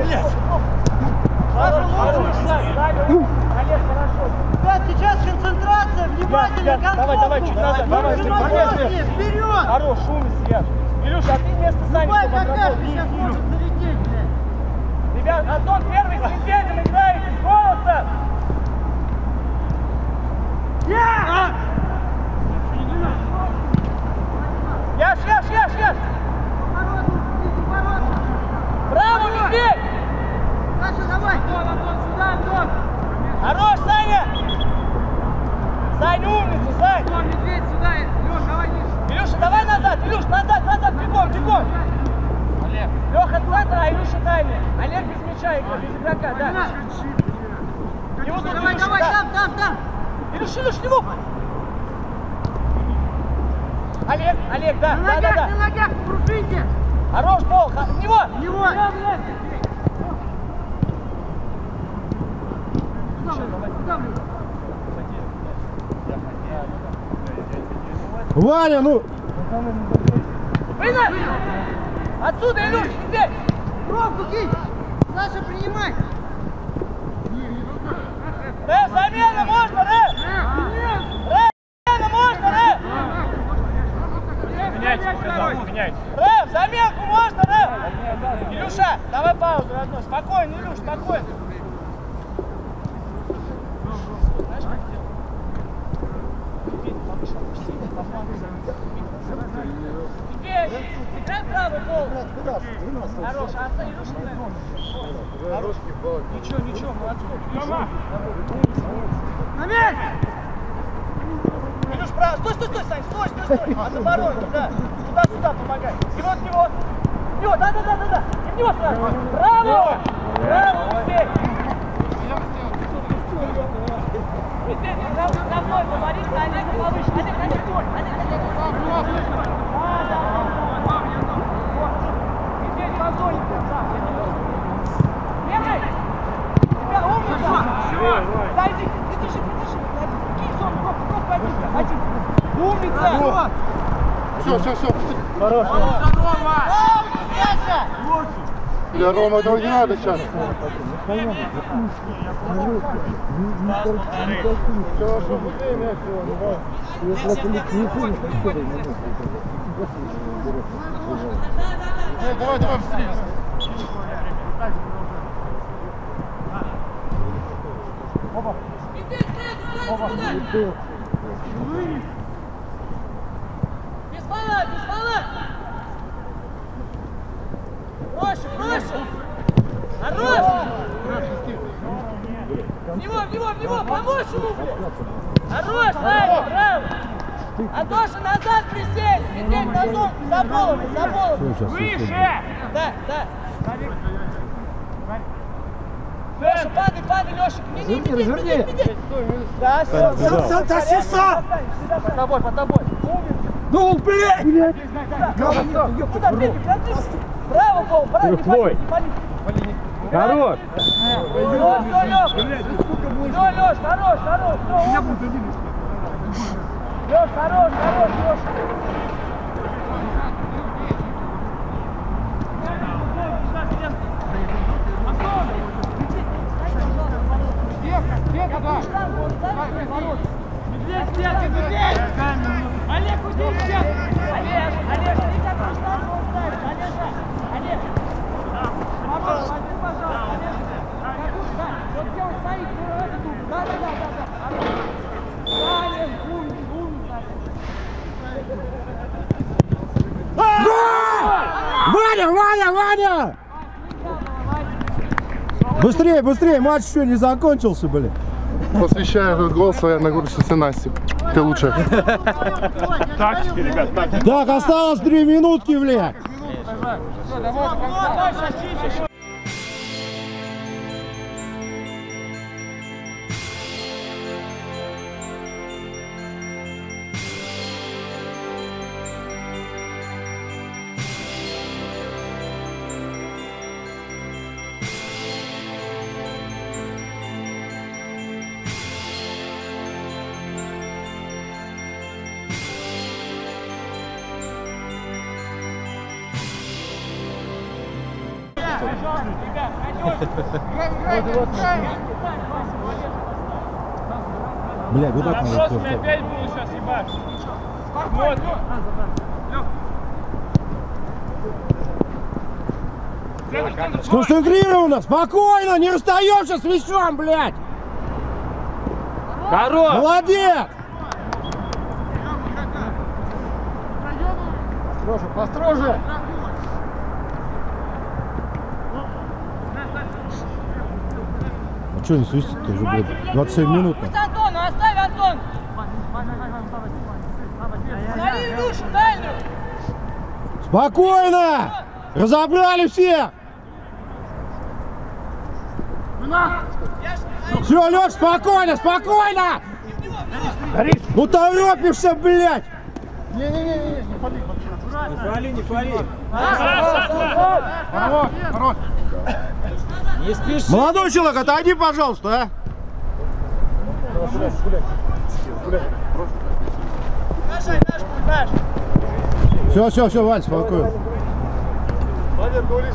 Олег, хорошо. Ребят, сейчас концентрация, внимательно, концовку. Давай, давай, чуть назад, давай, Нужно внимание, вперед! Хорош, умница, Яш. Илюша, а ты вместо Сани, Любая чтобы какашка отработать. сейчас может залететь, блядь. Ребят, Антон первый с медведем играет, с голосом! Я! Яш, Яш, Яш, Яш! Браво, медведь! Саша, давай! Антон, сюда, Антон! Хорош, Саня! Сань, умница, Сань! Медведь, сюда! Лёш, давай ниже! Илюша, давай назад, Илюш, назад, назад, бегом, бегом! Олег! Леха центр, а Илюша дальний. Олег без мяча играет, без игрока, да. Его тут, Давай, Илюша, давай, да. там, там, там! Илюш, Илюш, него! Олег, Олег, да, На да, да, ногах, да. на ногах, кружите! Хорош бол, ха- в него! Него! Ваня, ну. Выйди! Отсюда, Илюш, здесь! Пробку кинь! Саша, принимай! Рэф, замена можно, Рэф! Рэф, замена можно, Рэф! Меняйте, меняйте. Рэф, заменку можно, Рэф! Илюша, давай паузу, родной, спокойно. Теперь, играй правый пол. Хорош, а оставь Илюшку. Ничего, ничего, молодцом. На месте! Илюш, право. Стой, стой, стой, Сань, стой, стой, стой. От обороны, да. Туда-сюда помогай. И вот в него. В него, да, да, да, да, да. И в него сразу. Браво! Браво, быстрее. Теперь за мной говорит, на Олега повыше. Олег, Олег, Олег, Олег. Да, да, да. Теперь не разгонит. Бегай! Тебя умница! Зайди, придержи, придержи. Кинь сон, коп, коп, один, один. Умница! Все, все, все. Хорош. Для Рома этого не надо сейчас. Все, что быстрее мяч его. Давай, давай, быстрее. Оба. Оба. Без фола, без фола! Проще, проще! Хорош! В него, в него, в него! Помочь ему, блядь! Хорош, Ваня, браво! Антоша, назад присесть! Теперь на зон, за голову, за голову! Выше! Да, да! Леша, падай, падай, Леша! Мини, мини, мини, мини! Да, все, все, все, все! Под тобой, под тобой! Ну, блядь! Куда беги, прятись! Браво, Пол, браво, не пали, не пали! Хорош! Все, все, Леш! Все, Леш, хорош, хорош, все! Леш, хорош, хорош, Леш! Олег, уйди! Олег, Олег, ты как штангу он ставит, Олежа, Олег! Пожалуйста, пожалуйста, Олег! Да, вот где он стоит, ну это тут, да, да, да, да, да! Да, Олег, умница, умница! Ваня, Ваня, Ваня! Быстрее, быстрее, матч еще не закончился, блин. Посвящаю этот гол своей одногруппнице Насте. Ты лучше. Тактики, ребят, тактики. Так, осталось три минутки, блядь. Бля, вот так надо. Просто опять буду сейчас ебать. Вот. Сконцентрировано, спокойно, не расстаешься с мячом, блядь. Хорош! Молодец! Строже, построже. А что не свистит-то уже, блядь? двадцать семь минут. Пусть Антону, оставь Антон! Смотри, Илюша, дальнюю! Спокойно! Разобрали все! Все, Лёш, спокойно, спокойно! Ну торопишься, блядь! Не-не-не, не пали. Не фали, не фали. Хорош, хорош. Не спеши. Молодой человек, отойди, пожалуйста, а! Наш, наш, наш! Все, все, все, Вань, спокойно. Владимир, говоришь.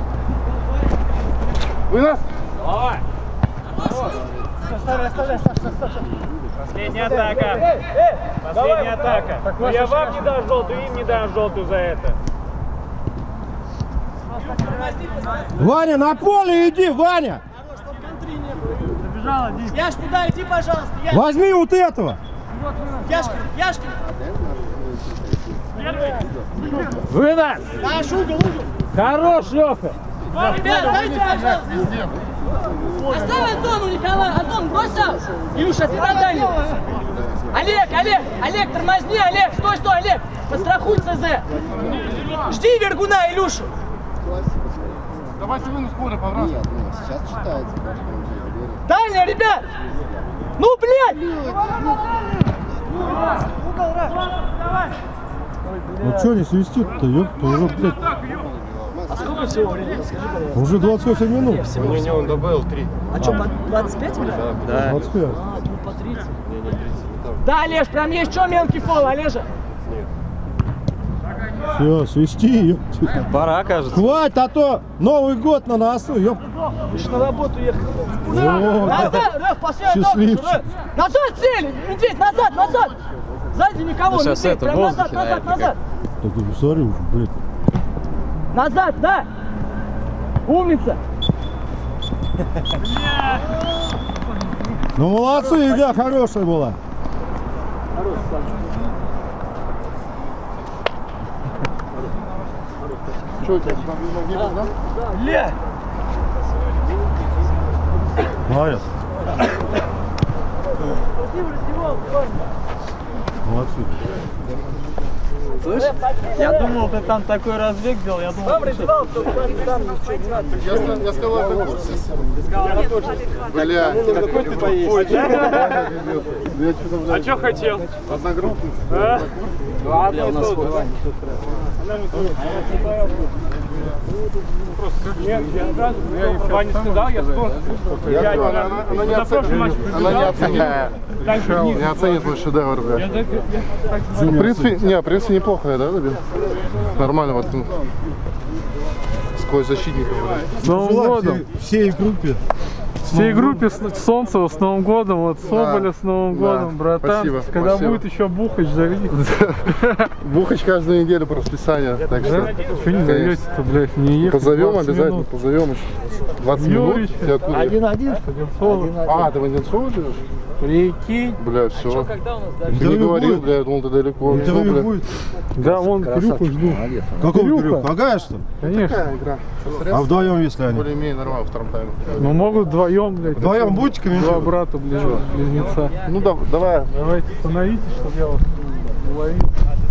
Вы нас? Давай. Оставляй, оставляй, Саша, Саша. Последняя атака. Последняя атака. Но я вам не дам желтую, им не дам желтую за это. Ваня, на поле иди, Ваня! Побежала, Дим. Яш, туда иди, пожалуйста. Яш, Возьми вот этого. Яшка, Яшка. Вынос! Наш угол, угол. Хорош, Леха! Ребят, дайте, пожалуйста. Оставь Антону, Николай. Антон, брось сам. Илюша, ты отдай мне. Олег, Олег, Олег, тормозни, Олег. Стой, стой, Олег. Подстрахуй ЦЗ. Жди Вергуна, Илюша. Давайте вы на споры, пожалуйста. Нет, ну, сейчас читается. Дальня, ребят. Ну, блядь. Ну что не свистит-то, ёпта, уже, блядь. А сколько всего времени? Скажи, пожалуйста. Уже двадцать восемь минут. Не, не, он добавил три. А что, по двадцать пять играет? Да. двадцать пять. А, тут по тридцать. Да, Олеж, прям есть что мелкий фол, Олежа? Все, свисти, ёпта. Пора, кажется. Хватит, а то Новый год на носу, ёпта. Ты же на работу ехал. О, Назад, Рэф, последний Счастливчик. Рэф. Назад цели, Медведь, назад, назад. Сзади никого, Ну, сейчас Медведь, это, прям в назад, воздухе, назад, наверное, назад. Так ты посмотри уже, блядь. Назад, да. Умница. Ну молодцы, игра хорошая была. Что у тебя там видно, да? Ля. Молодец. Молодцы. Слышь, я думал, ты там такой разбег делал, я думал, Там ты что- раздевал, кто там ничего не надо. Я, ска- я сказал, это курсе. Бля, какой ты поесть? А что хотел? Одногруппник. Бля, у нас вот. Нет, я сразу Ване сказал, я скоро. Я Я говорю, она, она не оценит. Она не оценит. Не оценит мой шедевр, бля. В принципе, не, в принципе, неплохо, да, забил? Нормально воткнул. Сквозь защитников. С Новым Желаю годом! всей, всей группе. Всей группе с- Солнцева с Новым годом, вот Соболя с Новым да. годом, братан. Спасибо, Когда спасибо. будет еще Бухач, зови. Бухач каждую неделю по расписанию, так что... Что не зовете-то, блядь, не ехать? Позовем двадцать обязательно, минут. позовем еще. двадцать минут. Юрич. Ты откуда? Один-один. Одинцова. А, ты в Одинцово живешь? Прикинь. Бля, все. Когда у нас Ты не Интервью говорил, будет? бля, я думал, ты далеко. Ну, Интервью бля. будет? Да, вон Кирюху жду. Какого Кирюха. Кирюха? Ага, что ли? Конечно. Какая игра? А вдвоем, если они? Более-менее нормально во втором тайме. Ну могут вдвоем, блядь. Вдвоем будете Два комментировать? брата ближе, близнеца. Ну да, давай. Давайте становитесь, чтобы я вас уловил.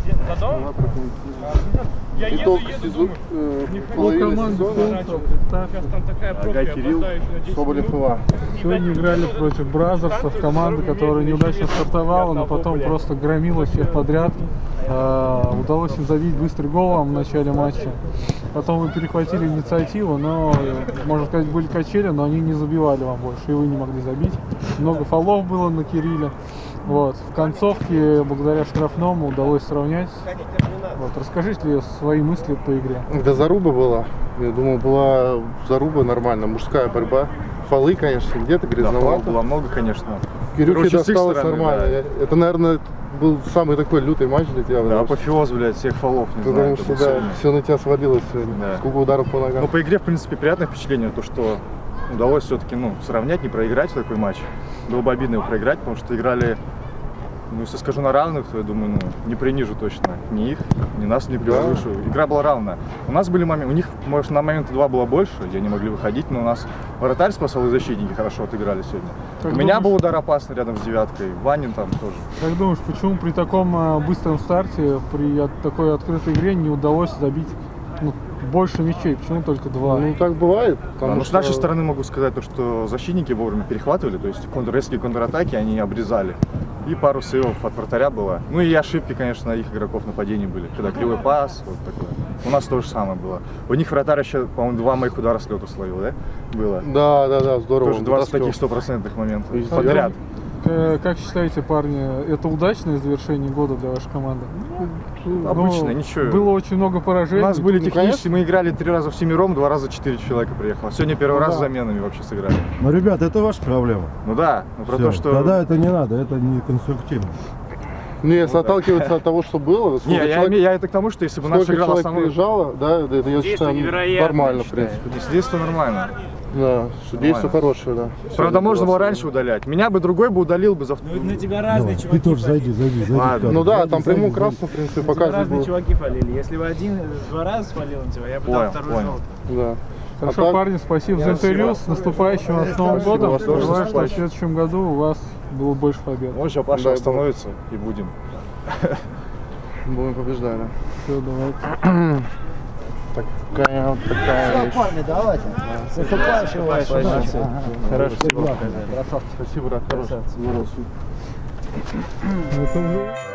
Итог сезон, э, По половины команде сезона. Солнцева, представьте. Там такая пробка, я опоздаю еще на десять Соболев минут. Ива. Сегодня играли против Бразерсов, команды, которая неудачно стартовала, но потом просто громила всех подряд. А, удалось им забить быстрый гол вам в начале матча. Потом вы перехватили инициативу, но, можно сказать, были качели, но они не забивали вам больше, и вы не могли забить. Много фолов было на Кирилле. Вот. В концовке, благодаря штрафному, удалось сравнять. Вот. Расскажите свои мысли по игре. Да заруба была. Я думал, была заруба нормально, мужская борьба. Фолы, конечно, где-то грязновато. было много, конечно. Кирюхе Короче, с их досталось стороны, нормально. да. Я- Это, наверное, был самый такой лютый матч для тебя. Да, потому что- апофеоз, блядь, всех фолов, не Потому знаю. что, это да, сегодня. все на тебя свалилось сегодня. Да. Сколько ударов по ногам. Ну, по игре, в принципе, приятное впечатление, то, что удалось все-таки, ну, сравнять, не проиграть такой матч. Было бы обидно его проиграть, потому что играли, ну, если скажу на равных, то я думаю, ну, не принижу точно ни их, ни нас не превозмогу. Игра была равная. У нас были моменты, у них, может, на моменты два было больше, где они могли выходить, но у нас вратарь спасал и защитники хорошо отыграли сегодня. Как у меня думаешь- был удар опасный рядом с девяткой, Ванин там тоже. Как думаешь, почему при таком э, быстром старте, при от- такой открытой игре не удалось забить ну, больше мячей? Почему только два? Ну, так бывает. Да, Потому но что... с нашей стороны могу сказать, то, что защитники вовремя перехватывали, то есть контр, резкие контратаки они обрезали. И пару сейвов от вратаря было. Ну и ошибки, конечно, их игроков нападений были. Когда кривой пас, вот такое. У нас то же самое было. У них вратарь еще, по-моему, два моих удара с лету словил, да? Было. Да, да, да, здорово. Тоже двадцать вытаскивал. таких стопроцентных моментов. И Подряд. Э, Как считаете, парни, это удачное завершение года для вашей команды? Обычно, Ну, ничего. Было очень много У поражений. нас были Ну, технически, мы играли три раза всемиром, два раза четыре человека приехало. Сегодня первый Ну, раз да. с заменами вообще сыграли. Ну, ребят, это ваша проблема. Ну да, ну про Всё, то, что... Тогда это не надо, это не конструктивно. Не, если отталкиваться от того, что было, сколько Не, я, человек, име- я это к тому, что если бы наша сколько играла человек со мной... приезжало, да, это, это я считаю нормально, в принципе. Здесь то нормально. Да, судейство хорошее, да. Правда, можно было раньше удалять. Меня бы другой бы удалил бы за Ну, на тебя разные Ты чуваки тоже зайди, фалили. зайди, зайди. Ладно. Ну да, Зайди, там зайди, прямую зайди. красную, в принципе, На тебя показывает разные было. чуваки фалили. Если бы один два раза свалил на тебя, я бы Понял, дал второй понял. желтый. Да. Хорошо, А так- парни, спасибо за интервью. С наступающим вас Новым Спасибо, годом. вас тоже Желаю, что в наступающим. следующем году у вас было больше побед. Вот сейчас Паша Дай остановится и будем. Будем побеждать, да. Все, давайте. Такая вот такая вещь. Парни, давайте. Наступающего вас. Хорошо. Спасибо, брат, хорош. Это уже-